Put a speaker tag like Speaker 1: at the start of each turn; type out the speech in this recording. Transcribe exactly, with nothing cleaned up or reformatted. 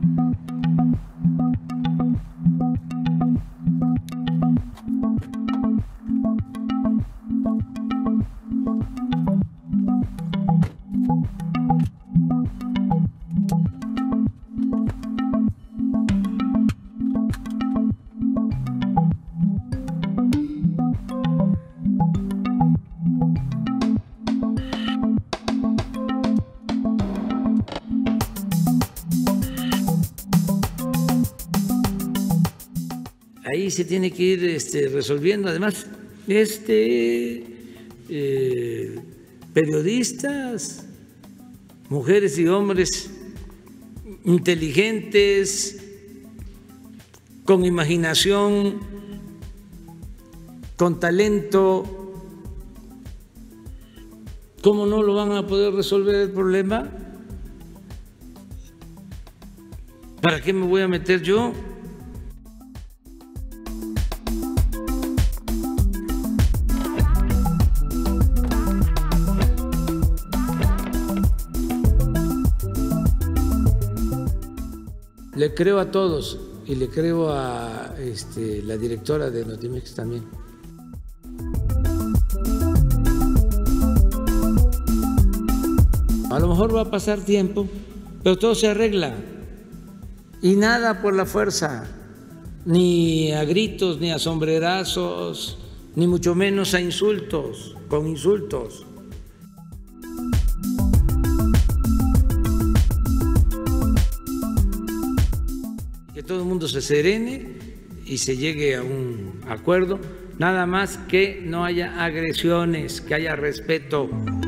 Speaker 1: Ahí se tiene que ir este, resolviendo. Además, este, eh, periodistas, mujeres y hombres inteligentes, con imaginación, con talento, ¿cómo no lo van a poder resolver el problema? ¿Para qué me voy a meter yo? Le creo a todos y le creo a este, la directora de Notimex también. A lo mejor va a pasar tiempo, pero todo se arregla. Y nada por la fuerza, ni a gritos, ni a sombrerazos, ni mucho menos a insultos, con insultos. Que todo el mundo se serene y se llegue a un acuerdo, nada más que no haya agresiones, que haya respeto.